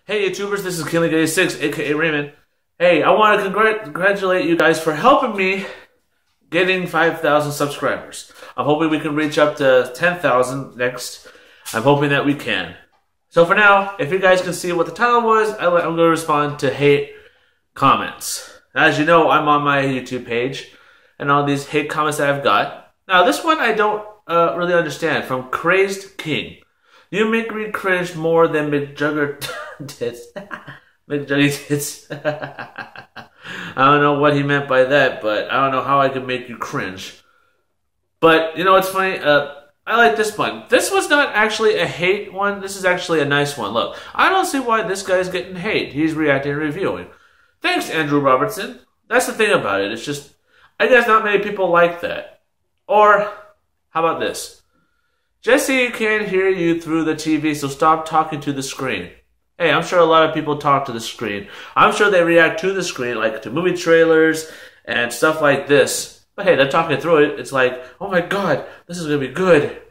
Hey YouTubers, this is Killing86, aka Raymond. Hey, I want to congratulate you guys for helping me getting 5,000 subscribers. I'm hoping we can reach up to 10,000 next. I'm hoping that we can. So for now, if you guys can see what the title was, I'm going to respond to hate comments. As you know, I'm on my YouTube page, and all these hate comments that I've got. Now this one I don't really understand, from Crazed King. You make me cringe more than McJugger tits. McJuggy tits. I don't know what he meant by that, but I don't know how I can make you cringe. But, you know what's funny? I like this one. This was not actually a hate one. This is actually a nice one. Look, I don't see why this guy's getting hate. He's reacting and reviewing. Thanks, Andrew Robertson. That's the thing about it. It's just, I guess not many people like that. Or, how about this? Jesse can't hear you through the TV, so stop talking to the screen. Hey, I'm sure a lot of people talk to the screen. I'm sure they react to the screen, like to movie trailers and stuff like this. But hey, they're talking through it. It's like, oh my god, this is going to be good.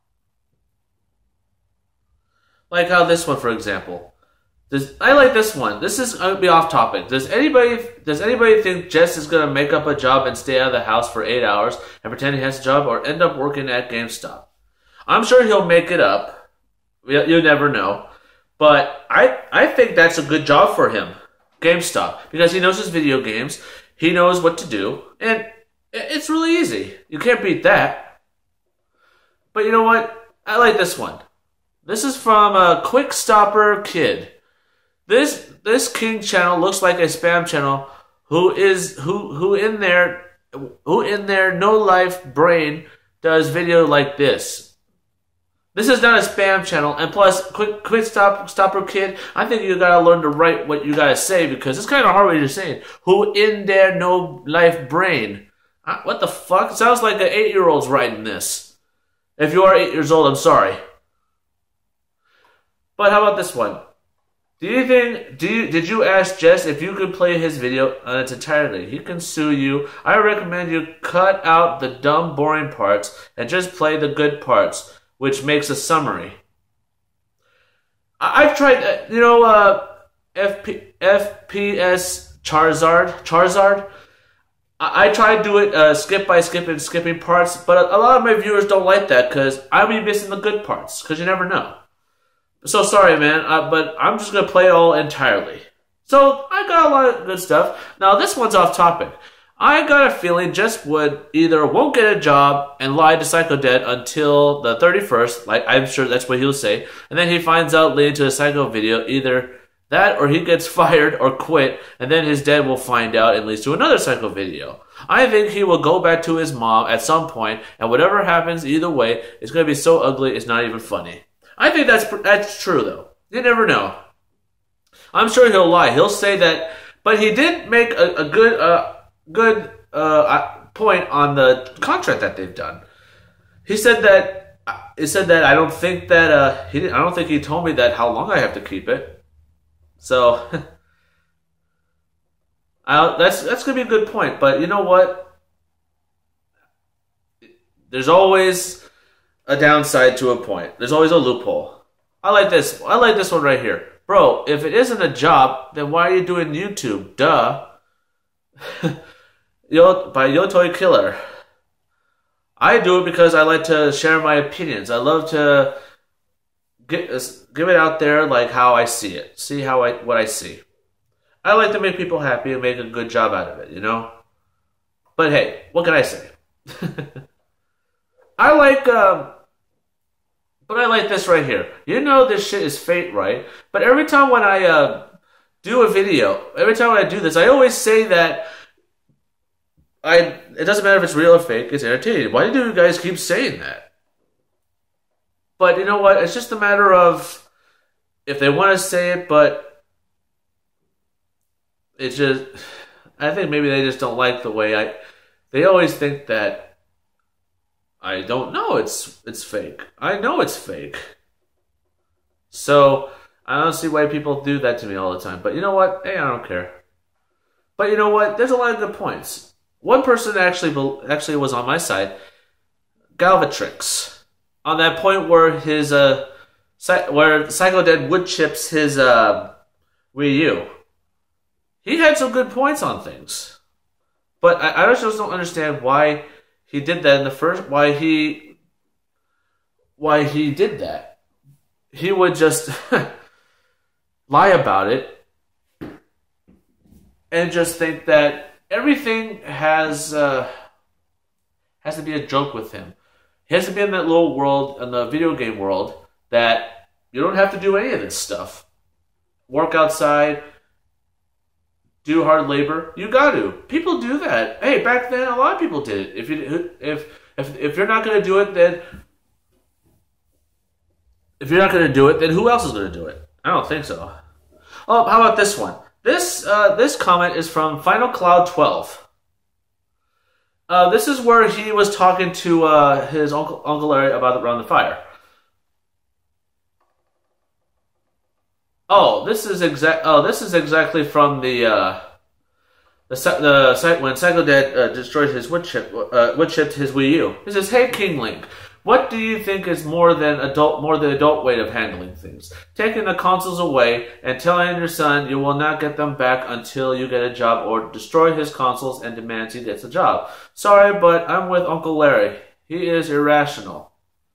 Like how this one, for example. I like this one. This is going to be off topic. Does anybody think Jess is going to make up a job and stay out of the house for 8 hours and pretend he has a job, or end up working at GameStop? I'm sure he'll make it up. You never know. But I think that's a good job for him, GameStop, because he knows his video games, he knows what to do, and it's really easy. You can't beat that. But you know what? I like this one. This is from a Quick Stopper Kid. This King channel looks like a spam channel who in their no life brain does video like this. This is not a spam channel, and plus, quick stopper kid, I think you gotta learn to write what you gotta say, because it's kind of hard what you're saying. Who in their no life brain? What the fuck? It sounds like an 8-year-old's writing this. If you are 8 years old, I'm sorry. But how about this one? Did you ask Jess if you could play his video in its entirety? He can sue you. I recommend you cut out the dumb, boring parts and just play the good parts, which makes a summary. I've tried, FPS Charizard. I tried to do it skip by skip and skipping parts, but a lot of my viewers don't like that because I'll be missing the good parts, because you never know. So sorry, man, but I'm just going to play it all entirely. So I got a lot of good stuff. Now this one's off topic. I got a feeling Jess Wood either won't get a job and lie to Psycho-Dead until the 31st, like I'm sure that's what he'll say, and then he finds out leading to a Psycho video, either that or he gets fired or quit, and then his dad will find out and leads to another Psycho video. I think he will go back to his mom at some point, and whatever happens either way, it's going to be so ugly it's not even funny. I think that's true though. You never know. I'm sure he'll lie. He'll say that, but he did make a good point on the contract that they've done. He said that I don't think that I don't think he told me that how long I have to keep it. So that's gonna be a good point. But you know what? There's always a downside to a point. There's always a loophole. I like this. I like this one right here, bro. If it isn't a job, then why are you doing YouTube? Duh. By Yotoi Killer. I do it because I like to share my opinions. I love to give it out there like how I see it. See what I see. I like to make people happy and make a good job out of it, you know? But hey, what can I say? I like this right here. You know this shit is fate, right? But every time when I do a video, every time when I do this, I always say that it doesn't matter if it's real or fake, it's entertaining. Why do you guys keep saying that? But you know what? It's just a matter of if they want to say it, but it's just, I think maybe they just don't like the way they always think that I don't know it's fake. I know it's fake. So I don't see why people do that to me all the time. But you know what? Hey, I don't care. But you know what? There's a lot of good points. One person actually was on my side, Galvatrix, on that point where his where Psycho-Dead wood chips his Wii U. He had some good points on things, but I just don't understand why he did that in the first. Why he did that? He would just lie about it and just think that everything has to be a joke with him. He has to be in that little world, in the video game world, that you don't have to do any of this stuff. Work outside, do hard labor. You got to. People do that. Hey, back then a lot of people did it. If you're not going to do it, then who else is going to do it? I don't think so. Oh, how about this one? This comment is from Final Cloud 12. This is where he was talking to his Uncle Larry about Around the Fire. This is exactly from the site when Psycho Dad destroyed his wood chipped his Wii U. He says, "Hey King Link, what do you think is more the adult way of handling things? Taking the consoles away and telling your son you will not get them back until you get a job, or destroy his consoles and demands he gets a job. Sorry, but I'm with Uncle Larry. He is irrational."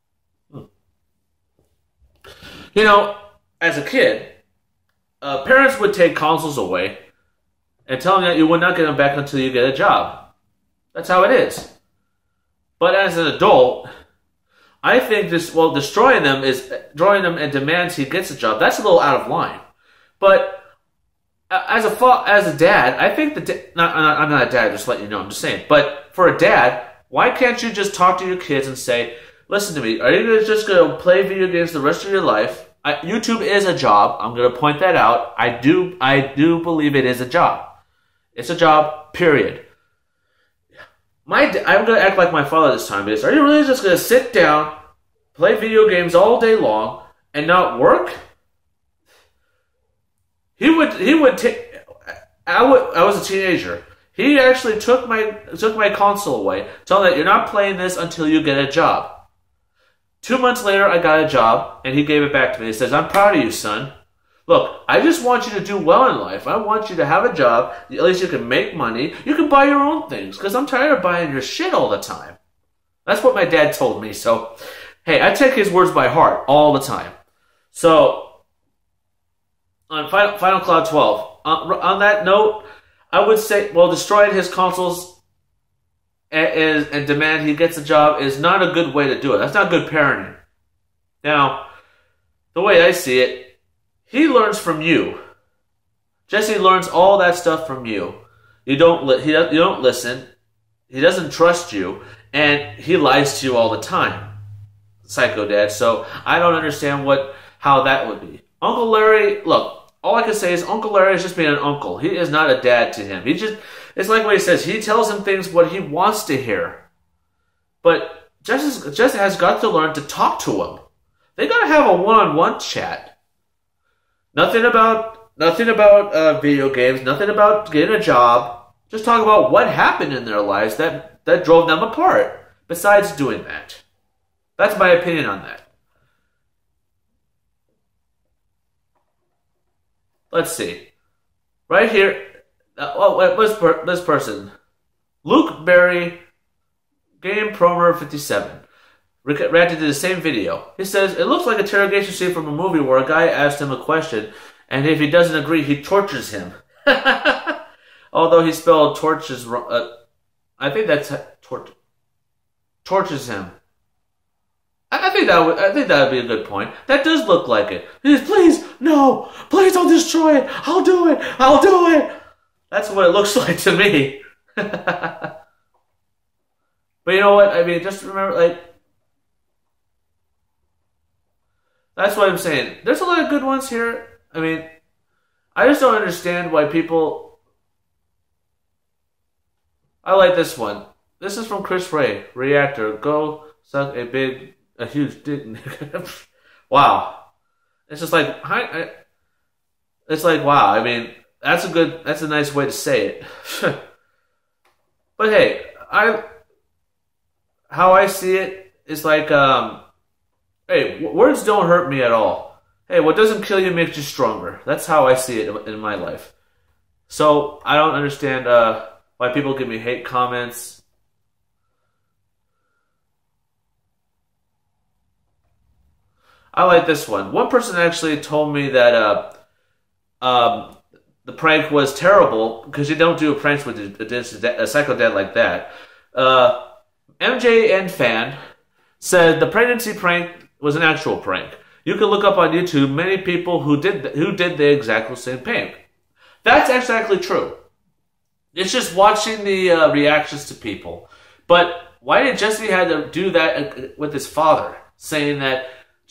You know, as a kid, parents would take consoles away and tell them that you would not get them back until you get a job. That's how it is. But as an adult, I think destroying them and demands he gets a job. That's a little out of line. But as a dad, I think I'm not a dad. Just to let you know, I'm just saying. But for a dad, why can't you just talk to your kids and say, "Listen to me. Are you just going to play video games the rest of your life? YouTube is a job. I'm going to point that out. I do believe it is a job. It's a job. Period." I'm going to act like my father this time. Are you really just going to sit down, play video games all day long, and not work? He would take. I was a teenager. He actually took my console away, telling me that you're not playing this until you get a job. 2 months later, I got a job, and he gave it back to me. He says, "I'm proud of you, son. Look, I just want you to do well in life. I want you to have a job. At least you can make money. You can buy your own things, because I'm tired of buying your shit all the time." That's what my dad told me. So, hey, I take his words by heart all the time. So, on Final Cloud 12, on that note, I would say, destroying his consoles and demand he gets a job is not a good way to do it. That's not good parenting. Now, the way I see it, he learns from you. Jesse learns all that stuff from you. You don't listen. He doesn't trust you, and he lies to you all the time, Psycho Dad. So I don't understand how that would be. Uncle Larry, look. All I can say is Uncle Larry is just being an uncle. He is not a dad to him. It's like what he says. He tells him things what he wants to hear. But Jesse has got to learn to talk to him. They got to have a one-on-one chat. Nothing about video games. Nothing about getting a job. Just talk about what happened in their lives that drove them apart. Besides doing that, that's my opinion on that. Let's see. Right here. This person. Luke Berry, Game Promer 57. Reacted to the same video. He says, "It looks like an interrogation scene from a movie where a guy asks him a question, and if he doesn't agree, he tortures him." Although he spelled torches wrong. I think that's tortures him. I think that would be a good point. That does look like it. He says, "Please, no, please don't destroy it. I'll do it. I'll do it." That's what it looks like to me. But you know what? I mean, just remember, that's what I'm saying. There's a lot of good ones here. I mean, I just don't understand why people. I like this one. This is from Chris Ray, Reactor. Go suck a huge dick. Wow. It's just like, it's like, wow. I mean, that's a nice way to say it. But hey, how I see it is like, hey, words don't hurt me at all. Hey, what doesn't kill you makes you stronger. That's how I see it in my life. So I don't understand why people give me hate comments. I like this one. One person actually told me that the prank was terrible because you don't do pranks with a psycho dad like that. MJ and Fan said the pregnancy prank was an actual prank. You can look up on YouTube many people who did the exact same prank. That's actually true. It's just watching the reactions to people. But why did Jesse had to do that with his father, saying that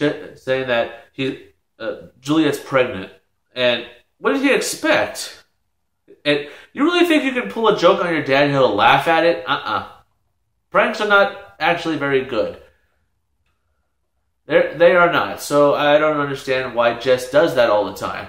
Juliet's pregnant? And what did he expect? And you really think you can pull a joke on your dad and he'll laugh at it? Pranks are not actually very good. They are not. So I don't understand why Jess does that all the time.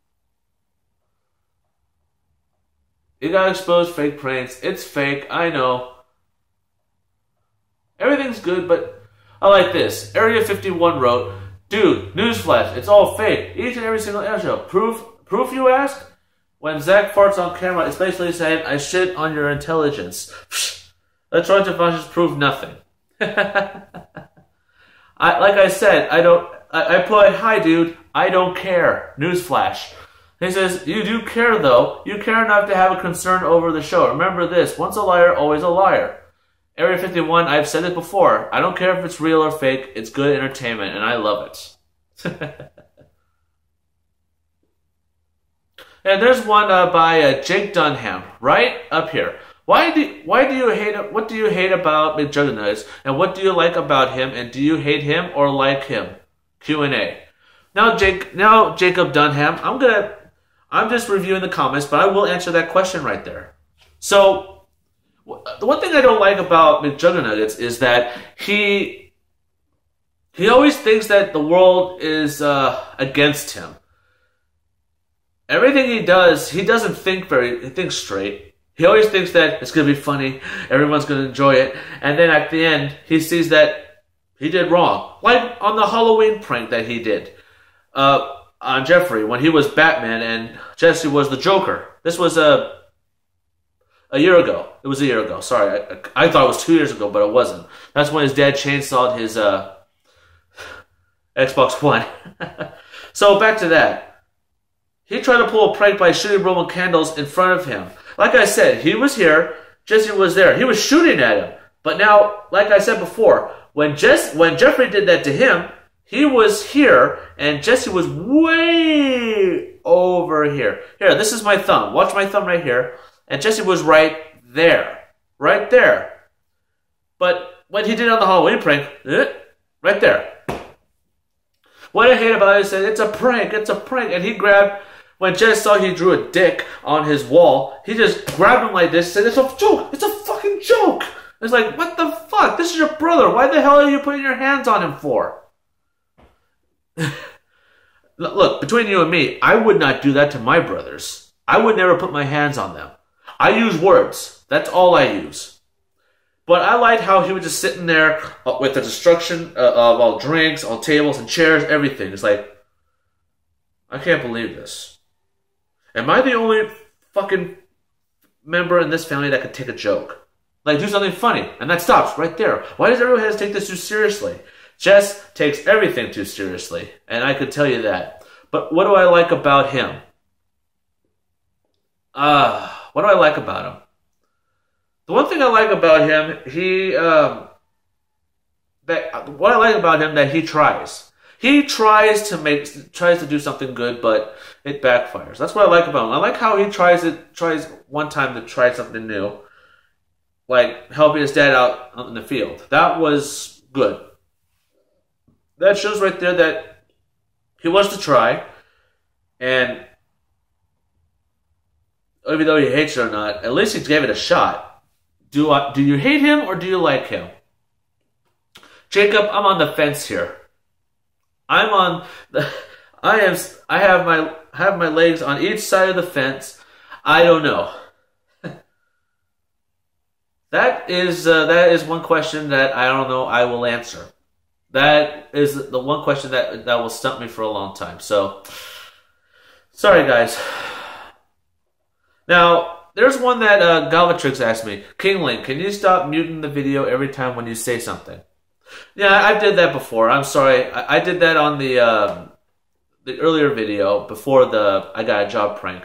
You gotta expose fake pranks. It's fake, I know. Everything's good, but I like this. Area 51 wrote, dude, newsflash, it's all fake. Each and every single show. Proof you ask? When Zach farts on camera, it's basically saying, I shit on your intelligence. Electronic devices prove nothing. Like I said, I put, hi dude, I don't care. Newsflash. He says, you do care though. You care enough to have a concern over the show. Remember this, once a liar, always a liar. Area 51, I've said it before. I don't care if it's real or fake. It's good entertainment, and I love it. And there's one by Jake Dunham, right up here. Why do you hate it? What do you hate about McJuggernuggets? And what do you like about him? And do you hate him or like him? Q&A. Now Jacob Dunham, I'm just reviewing the comments, but I will answer that question right there. So the one thing I don't like about McJuggernuggets is that he always thinks that the world is against him. Everything he does, he doesn't think he thinks straight. He always thinks that it's going to be funny, everyone's going to enjoy it, and then at the end, he sees that he did wrong. Like on the Halloween prank that he did on Jeffrey, when he was Batman and Jesse was the Joker. This was a year ago. It was a year ago, sorry. I thought it was 2 years ago, but it wasn't. That's when his dad chainsawed his Xbox One. So back to that. He tried to pull a prank by shooting Roman candles in front of him. Like I said, he was here, Jesse was there. He was shooting at him. But now, like I said before, when Jeffrey did that to him, he was here, and Jesse was way over here. Here, this is my thumb. Watch my thumb right here. And Jesse was right there. Right there. But when he did it on the Halloween prank, right there. What I hate about it is that it's a prank, and he grabbed, when Jess saw he drew a dick on his wall, he just grabbed him like this and said, it's a joke, it's a fucking joke. It's like, what the fuck? This is your brother. Why the hell are you putting your hands on him for? Look, between you and me, I would not do that to my brothers. I would never put my hands on them. I use words. That's all I use. But I liked how he was just sitting there with the destruction of all drinks, all tables and chairs, everything. It's like, I can't believe this. Am I the only fucking member in this family that could take a joke? Like, do something funny, and that stops right there. Why does everyone have to take this too seriously? Jess takes everything too seriously, and I could tell you that. But what do I like about him? What do I like about him? The one thing I like about him, what I like about him that he tries. He tries to do something good, but it backfires. That's what I like about him. I like how he tries one time to try something new, like helping his dad out in the field. That was good. That shows right there that he wants to try, and even though he hates it or not, at least he gave it a shot. Do you hate him or do you like him? Jacob, I'm on the fence here. I have my legs on each side of the fence. I don't know. That is one question that I don't know I will answer. That is the one question that will stump me for a long time. So, sorry guys. Now, there's one that Galvatrix asked me. King Link, can you stop muting the video every time when you say something? Yeah, I did that before. I'm sorry. I did that on the earlier video before the I got a job prank.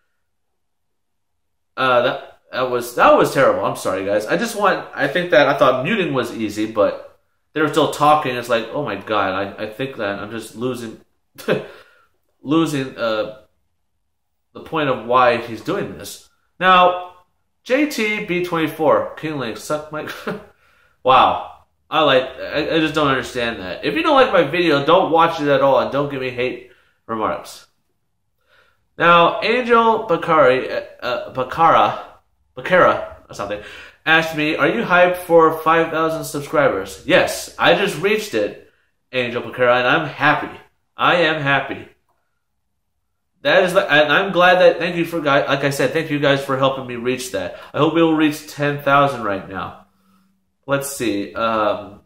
That was terrible. I'm sorry, guys. I thought muting was easy, but they were still talking. It's like, oh my god, I think that I'm just losing losing the point of why he's doing this. Now, JTB24, King Link, suck my... Wow. I just don't understand that. If you don't like my video, don't watch it at all and don't give me hate remarks. Now, Angel Bacara or something, asked me, are you hyped for 5,000 subscribers? Yes, I just reached it, Angel Bacara, and I'm happy. I am happy. That is, and I'm glad that, thank you for guys, like I said, thank you guys for helping me reach that. I hope we will reach 10,000 right now. Let's see. Now,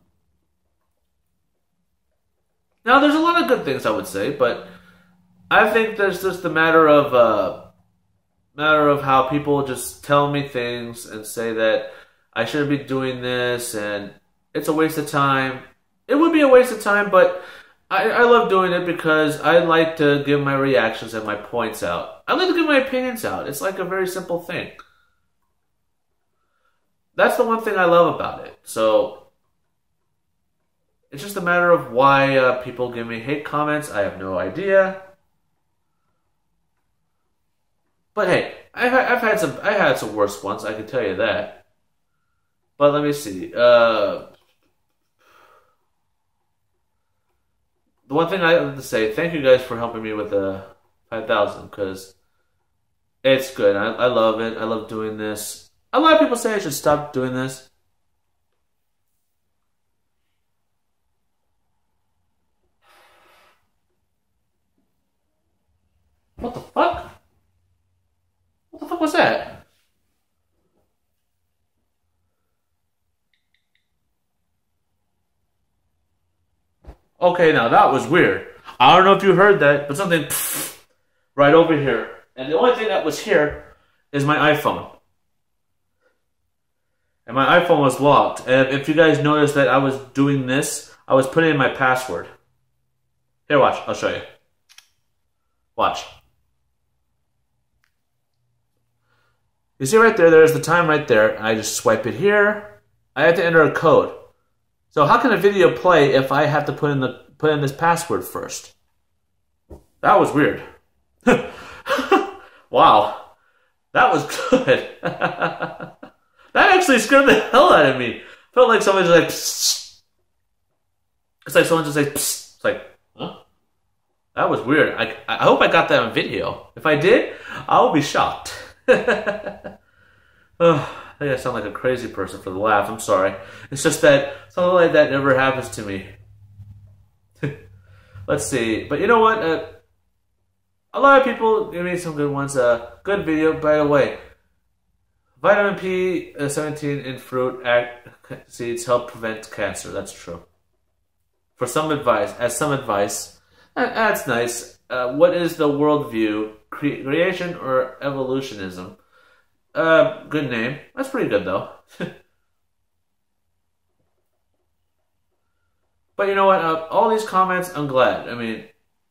there's a lot of good things I would say, but I think there's just a matter of how people just tell me things and say that I shouldn't be doing this and it's a waste of time. It would be a waste of time, but I love doing it because I like to give my reactions and my points out. I like to give my opinions out. It's like a very simple thing. That's the one thing I love about it. So, it's just a matter of why people give me hate comments. I have no idea. But hey, I had some worse ones, I can tell you that. But let me see. The one thing I have to say, thank you guys for helping me with the 5,000, because it's good. I love it. I love doing this. A lot of people say I should stop doing this. What the fuck? What the fuck was that? Okay, now that was weird. I don't know if you heard that, but something right over here. And the only thing that was here is my iPhone. And my iPhone was locked. And if you guys noticed that I was doing this, I was putting in my password. Here, watch. I'll show you. Watch. You see right there, there's the time right there. I just swipe it here. I have to enter a code. So how can a video play if I have to put in this password first? That was weird. Wow. That was good. That actually scared the hell out of me. Felt like someone just like, psst. It's like someone just like, psst. It's like, huh? That was weird. I hope I got that on video. If I did, I'll be shocked. Oh, I think I sound like a crazy person for the laugh. I'm sorry. It's just that something like that never happens to me. Let's see. But you know what? A lot of people give me some good ones. Good video, by the way. Vitamin P17 in fruit seeds help prevent cancer. That's true. For some advice, that's nice. What is the worldview? Creation or evolutionism? Good name. That's pretty good though. But you know what? All these comments, I'm glad. I mean,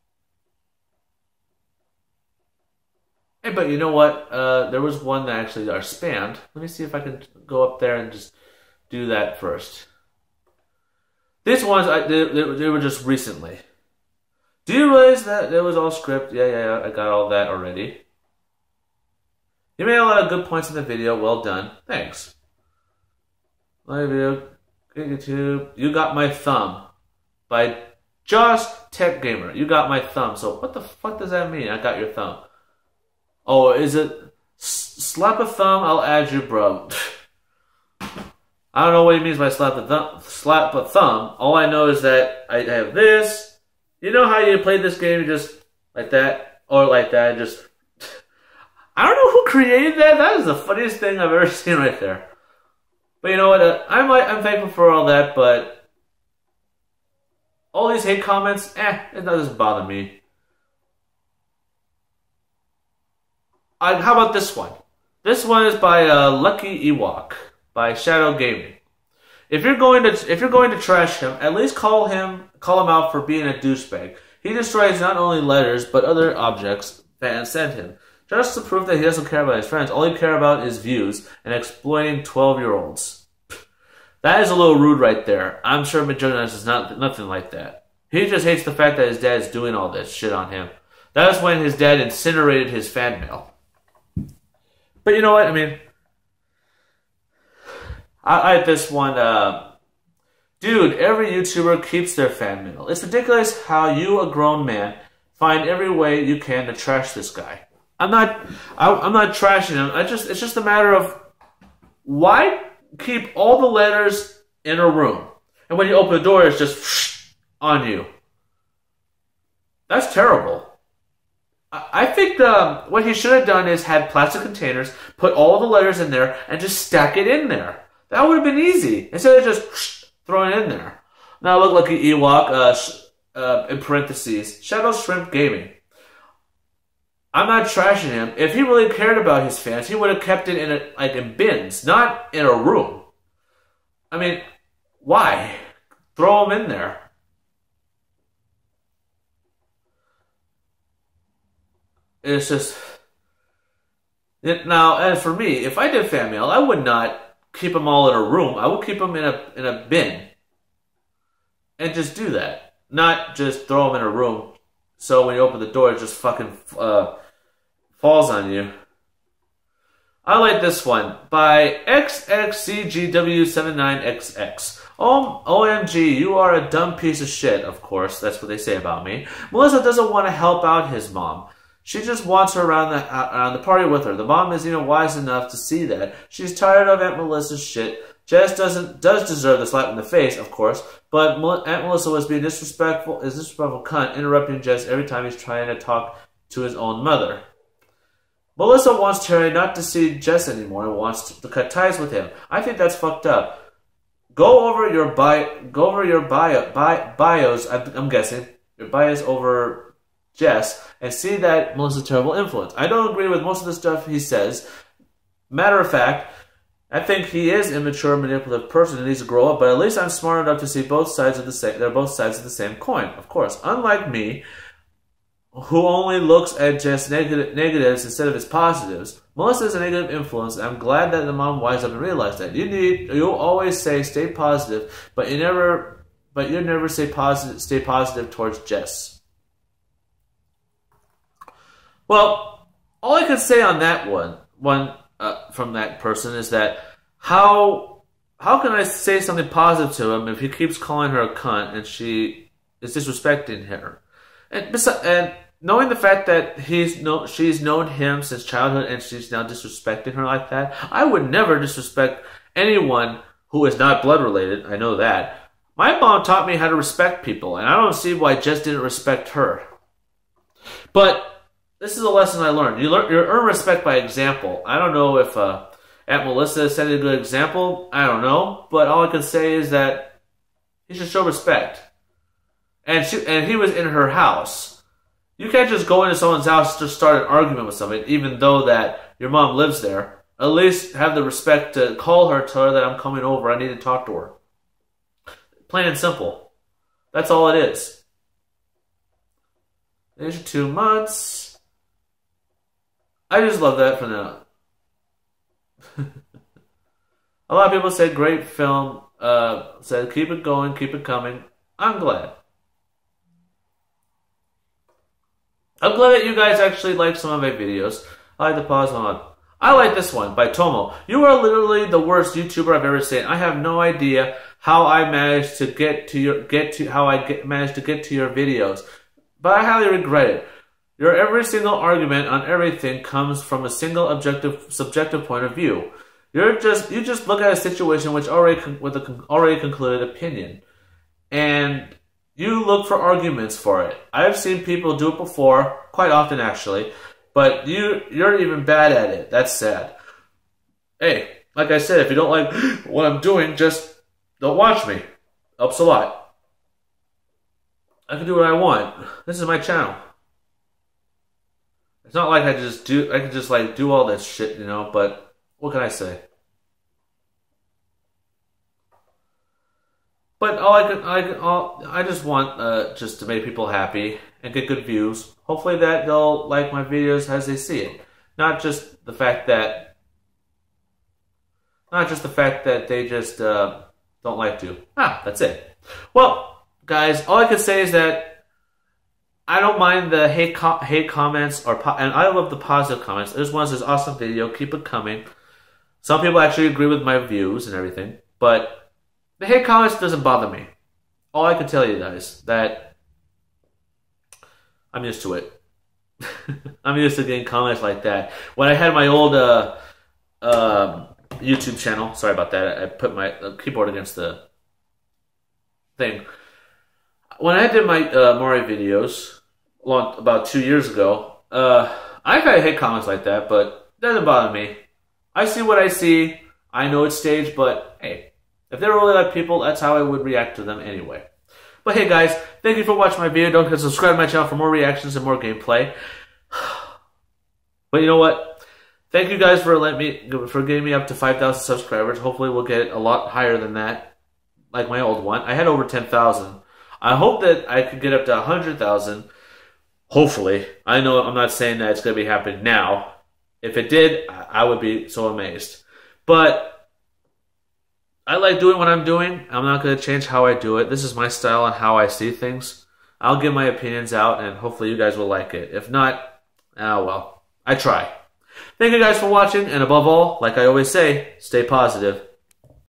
hey, but you know what? There was one that actually are spammed. Let me see if I can go up there and just do that first. These ones, they were just recently. Do you realize that it was all script? Yeah, I got all that already. You made a lot of good points in the video. Well done. Thanks. Live video. YouTube. You got my thumb. By Just Tech Gamer. You got my thumb. So what the fuck does that mean? I got your thumb. Oh, is it slap a thumb? I'll add you, bro. I don't know what he means by slap a thumb. All I know is that I have this. You know how you play this game, just like that, or like that, just... I don't know who created that. That is the funniest thing I've ever seen right there. But you know what? I'm thankful for all that, but All these hate comments, it doesn't bother me. How about this one? This one is by Lucky Ewok by Shadow Gaming. If you're going to trash him, at least call him out for being a douchebag. He destroys not only letters but other objects fans send him, just to prove that he doesn't care about his friends. All he cares about is views and exploiting 12-year-olds. That is a little rude right there. I'm sure Majonas is nothing like that. He just hates the fact that his dad is doing all this shit on him. That was when his dad incinerated his fan mail. But you know what? I mean, I had this one, dude, every YouTuber keeps their fan mail. It's ridiculous how you, a grown man, find every way you can to trash this guy. I'm not trashing him. It's just a matter of why keep all the letters in a room, and when you open the door, it's just on you. That's terrible. I think what he should have done is had plastic containers, put all the letters in there, and just stack it in there. That would have been easy, instead of just throwing it in there. Now look like an Ewok, in parentheses, Shadow Shrimp Gaming. I'm not trashing him. If he really cared about his fans, he would have kept it in bins, not in a room. I mean, why? Throw them in there. It's just... Now, and for me, if I did fan mail, I would not keep them all in a room. I would keep them in a bin. And just do that. Not just throw them in a room, so when you open the door, it just fucking falls on you. I like this one by XXCGW79XX. OMG, you are a dumb piece of shit, of course. That's what they say about me. Melissa doesn't want to help out his mom. She just wants her around the party with her. The mom isn't even wise enough to see that. She's tired of Aunt Melissa's shit. Jess does deserve the slap in the face, of course, but Aunt Melissa was being disrespectful cunt, interrupting Jess every time he's trying to talk to his own mother. Melissa wants Terry not to see Jess anymore and wants to cut ties with him. I think that's fucked up. Go over your bios. I'm guessing your bios over Jess and see that Melissa's a terrible influence. I don't agree with most of the stuff he says. Matter of fact, I think he is an immature, manipulative person and needs to grow up. But at least I'm smart enough to see both sides of the same. They're both sides of the same coin, of course. Unlike me, who only looks at just negatives instead of his positives. Melissa is a negative influence, and I'm glad that the mom wised up and realized that. You always say stay positive, but you never stay positive towards Jess. Well, all I can say on that one from that person is that how can I say something positive to him if he keeps calling her a cunt and she is disrespecting her? And knowing the fact that she's known him since childhood and she's now disrespecting her like that, I would never disrespect anyone who is not blood related. I know that. My mom taught me how to respect people, and I don't see why Jess didn't respect her. But this is a lesson I learned. You earn respect by example. I don't know if Aunt Melissa set a good example. I don't know. But all I can say is that he should show respect. And he was in her house. You can't just go into someone's house and just start an argument with somebody, even though that your mom lives there. At least have the respect to call her, tell her that I'm coming over, I need to talk to her. Plain and simple. That's all it is. There's your 2 months. I just love that for now. A lot of people said great film, said keep it going, keep it coming. I'm glad. I'm glad that you guys actually like some of my videos. I like to pause on. I like this one by Tomo. You are literally the worst YouTuber I've ever seen. I have no idea how I managed to get to your videos, but I highly regret it. Your every single argument on everything comes from a single subjective point of view. You just look at a situation with an already concluded opinion, and you look for arguments for it. I've seen people do it before, quite often actually, but you're even bad at it. That's sad. Hey, like I said, if you don't like what I'm doing, just don't watch me. Helps a lot. I can do what I want. This is my channel. It's not like I can just like do all this shit, you know, but what can I say? But I just want just to make people happy and get good views. Hopefully that they'll like my videos as they see it. Not just the fact that they just don't like to. That's it. Well, guys, all I can say is that I don't mind the hate comments, and I love the positive comments. This one says, awesome video, keep it coming. Some people actually agree with my views and everything, but the hate comments doesn't bother me. All I can tell you guys that I'm used to it. I'm used to getting comments like that. When I had my old YouTube channel, sorry about that, I put my keyboard against the thing. When I did my Mario videos about 2 years ago, I got hate comments like that, but it doesn't bother me. I see what I see. I know it's staged, but hey, if they really like people, that's how I would react to them anyway. But hey guys, thank you for watching my video. Don't forget to subscribe to my channel for more reactions and more gameplay. But you know what? Thank you guys for getting me up to 5,000 subscribers. Hopefully we'll get a lot higher than that, like my old one. I had over 10,000. I hope that I could get up to 100,000. Hopefully. I know I'm not saying that it's going to be happening now. If it did, I would be so amazed. But I like doing what I'm doing. I'm not going to change how I do it. This is my style and how I see things. I'll give my opinions out, and hopefully you guys will like it. If not, well, I try. Thank you guys for watching, and above all, like I always say, stay positive.